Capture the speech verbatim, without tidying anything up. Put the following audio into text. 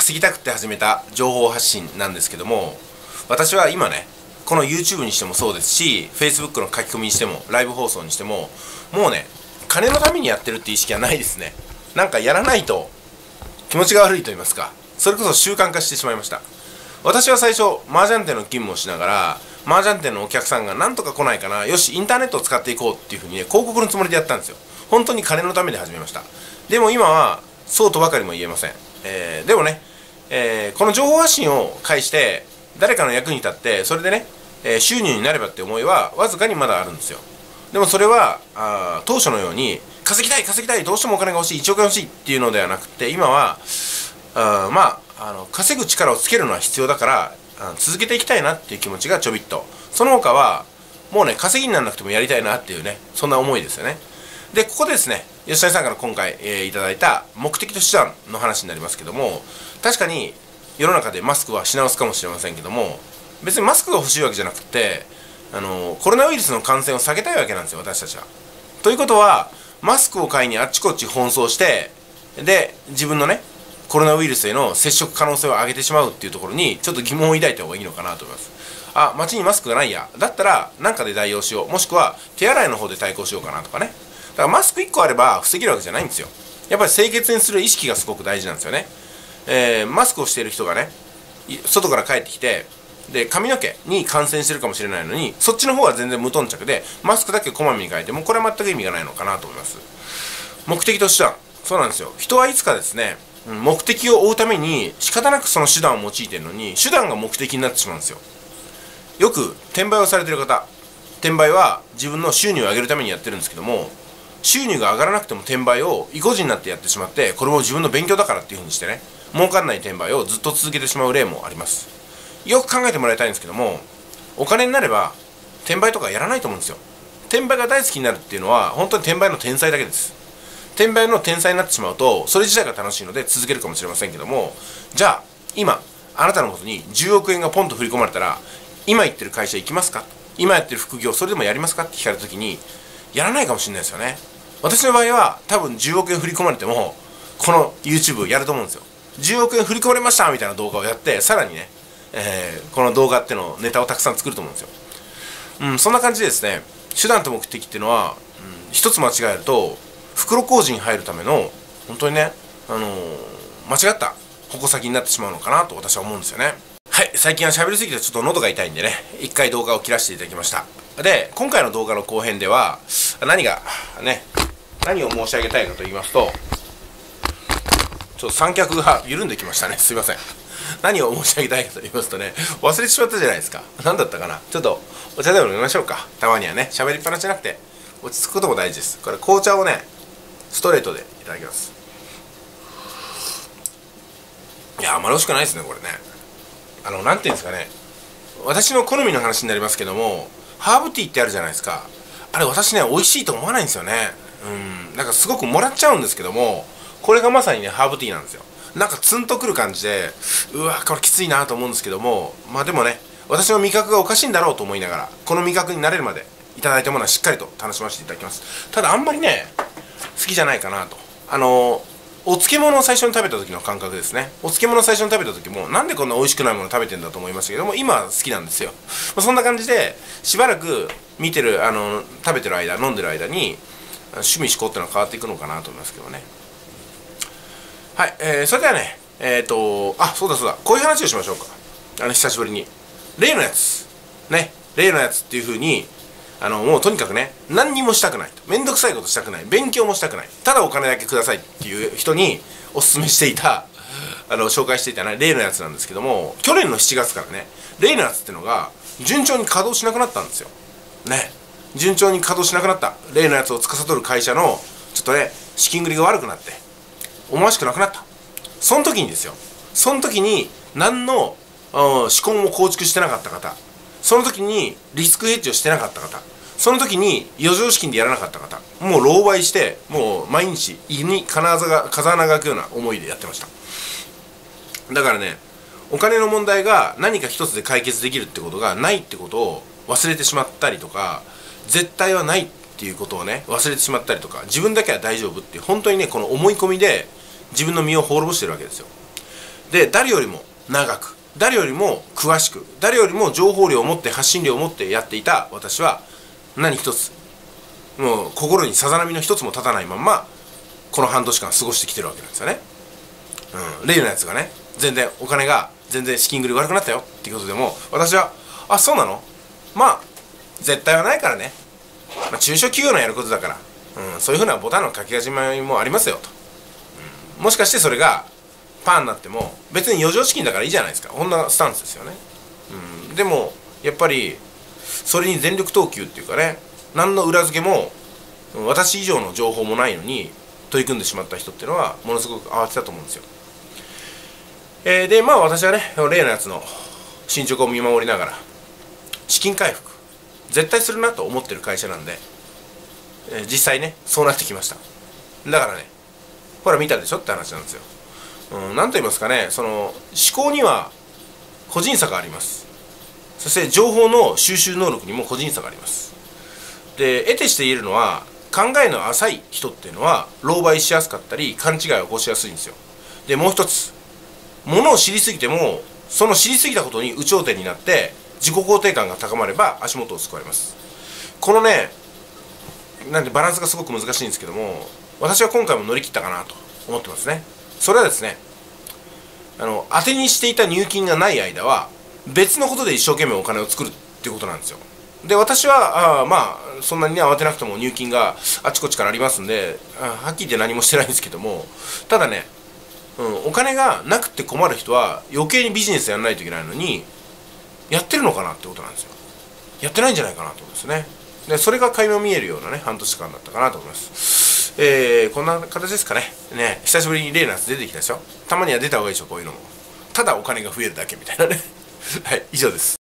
稼ぎたくて始めた情報発信なんですけども、私は今ね、この YouTube にしてもそうですし、 Facebook の書き込みにしてもライブ放送にしても、もうね、金のためにやってるって意識はないですね。なんかやらないと気持ちが悪いと言いますか、それこそ習慣化してしまいました。私は最初麻雀店の勤務をしながら、麻雀店のお客さんがなんとか来ないかな、よしインターネットを使っていこうっていうふうにね、広告のつもりでやったんですよ。本当に金のためで始めました。でも今はそうとばかりも言えません。えー、でもね、えー、この情報発信を介して誰かの役に立って、それでね、えー、収入になればって思いはわずかにまだあるんですよ。でもそれはあ当初のように稼ぎたい稼ぎたい、どうしてもお金が欲しい、いちおくえん欲しいっていうのではなくて、今はあまああの稼ぐ力をつけるのは必要だからあ続けていきたいなっていう気持ちがちょびっと。その他はもうね、稼ぎにならなくてもやりたいなっていうね、そんな思いですよね。でここでですね、吉谷さんから今回、えー、いただいた目的と手段の話になりますけども、確かに世の中でマスクは品薄かもしれませんけども、別にマスクが欲しいわけじゃなくて、あのコロナウイルスの感染を避けたいわけなんですよ、私たちは。ということは、マスクを買いにあっちこっち奔走して、で自分のね、コロナウイルスへの接触可能性を上げてしまうっていうところにちょっと疑問を抱いた方がいいのかなと思います。あ、街にマスクがないや、だったら何かで代用しよう、もしくは手洗いの方で対抗しようかなとかね。だからマスクいっこあれば防げるわけじゃないんですよ。やっぱり清潔にする意識がすごく大事なんですよね。えー、マスクをしている人がね、外から帰ってきて、で髪の毛に感染してるかもしれないのに、そっちの方は全然無頓着でマスクだけこまめに変えても、これは全く意味がないのかなと思います。目的と手段、そうなんですよ。人はいつかですね、目的を追うために仕方なくその手段を用いているのに、手段が目的になってしまうんですよ。よく転売をされている方、転売は自分の収入を上げるためにやってるんですけども、収入が上がらなくても転売を意固地になってやってしまって、これも自分の勉強だからっていうふうにしてね、儲かんない転売をずっと続けてしまう例もあります。よく考えてもらいたいんですけども、お金になれば転売とかやらないと思うんですよ。転売が大好きになるっていうのは本当に転売の天才だけです。転売の天才になってしまうと、それ自体が楽しいので続けるかもしれませんけども、じゃあ今あなたのことにじゅうおくえんがポンと振り込まれたら、今言ってる会社行きますか、今やってる副業それでもやりますかって聞かれた時に、やらないかもしれないですよね。私の場合は多分じゅうおくえん振り込まれてもこの YouTube やると思うんですよ。じゅうおくえん振り込まれましたみたいな動画をやって、さらにね、えー、この動画ってのネタをたくさん作ると思うんですよ。うん、そんな感じでですね、手段と目的っていうのは、うん、一つ間違えると袋小路に入るための本当にね、あのー、間違った矛先になってしまうのかなと私は思うんですよね。はい、最近は喋りすぎてちょっと喉が痛いんでね、一回動画を切らせていただきました。で今回の動画の後編では何がね、何を申し上げたいかと言いますと、ちょっと三脚が緩んできましたね、すいません。何を申し上げたいかと言いますとね、忘れてしまったじゃないですか。何だったかな。ちょっとお茶でも飲みましょうか。たまにはね、喋りっぱなしじゃなくて落ち着くことも大事です。これ紅茶をね、ストレートでいただきます。いや、あんまり美味しくないですね、これね。あの、なんていうんですかね、私の好みの話になりますけども、ハーブティーってあるじゃないですか。あれ私ね、美味しいと思わないんですよね。うん、なんかすごくもらっちゃうんですけども、これがまさにね、ハーブティーなんですよ。なんかツンとくる感じで、うわこれきついなと思うんですけども、まあでもね、私の味覚がおかしいんだろうと思いながら、この味覚になれるまでいただいたものはしっかりと楽しませていただきます。ただあんまりね、好きじゃないかなと。あのー、お漬物を最初に食べた時の感覚ですね。お漬物を最初に食べた時も、なんでこんな美味しくないもの食べてんだと思いましたけども、今は好きなんですよ。まあ、そんな感じでしばらく見てる、あのー、食べてる間、飲んでる間に趣味嗜好っていうのは変わっていくのかなと思いますけどね。はい、えー、それではね、えっと、あ、そうだそうだ、こういう話をしましょうか。あの、久しぶりに。例のやつ。ね、例のやつっていう風に、あの、もうとにかくね、何にもしたくないと。めんどくさいことしたくない。勉強もしたくない。ただお金だけくださいっていう人にお勧めしていた、あの、紹介していたね、例のやつなんですけども、去年のしちがつからね、例のやつっていうのが、順調に稼働しなくなったんですよ。ね。順調に稼働しなくなった。例のやつを司る会社の、ちょっとね、資金繰りが悪くなって、思わしくなくなった。その時にですよ、その時に何の仕込みを構築してなかった方、その時にリスクヘッジをしてなかった方、その時に余剰資金でやらなかった方、もう狼狽してもう毎日胃に金穴が風穴が開くような思いでやってました。だからね、お金の問題が何か一つで解決できるってことがないってことを忘れてしまったりとか、絶対はないっていうことをね忘れてしまったりとか、自分だけは大丈夫っていう本当にね、この思い込みで自分の身を滅ぼしてるわけですよ。 で誰よりも長く、誰よりも詳しく、誰よりも情報量を持って発信量を持ってやっていた私は何一つもう心にさざ波の一つも立たないまんまこの半年間過ごしてきてるわけなんですよね。うん、例のやつがね、全然お金が全然資金繰り悪くなったよっていうことでも、私はあそうなの、まあ絶対はないからね、まあ、中小企業のやることだから、うん、そういうふうなボタンの書き始めもありますよと、うん、もしかしてそれがパーになっても別に余剰資金だからいいじゃないですか、こんなスタンスですよね。うん、でもやっぱりそれに全力投球っていうかね、何の裏付けも私以上の情報もないのに取り組んでしまった人っていうのはものすごく慌てたと思うんですよ。えー、でまあ私はね例のやつの進捗を見守りながら資金回復絶対するなと思ってる会社なんで、えー、実際ねそうなってきました。だからねほら見たでしょって話なんですよ。うん、なんと言いますかね、その思考には個人差があります。そして情報の収集能力にも個人差があります。で得てして言えるのは、考えの浅い人っていうのは狼狽しやすかったり勘違いを起こしやすいんですよ。でもう一つ、ものを知りすぎてもその知りすぎたことに有頂天になって自己肯定感が高まれば足元を救われます。このねなんでバランスがすごく難しいんですけども、私は今回も乗り切ったかなと思ってますね。それはですね、あの当てにしていた入金がない間は別のことで一生懸命お金を作るっていうことなんですよ。で私はあまあそんなにね慌てなくても入金があちこちからありますんで、あはっきり言って何もしてないんですけども、ただね、うん、お金がなくて困る人は余計にビジネスやらないといけないのにやってるのかなってことなんですよ。やってないんじゃないかなと思うんですね。でそれが垣間見えるようなね半年間だったかなと思います。えー、こんな形ですかね。ね、久しぶりに例のやつ出てきたでしょ。たまには出た方がいいでしょ、こういうのも。ただお金が増えるだけみたいなねはい、以上です。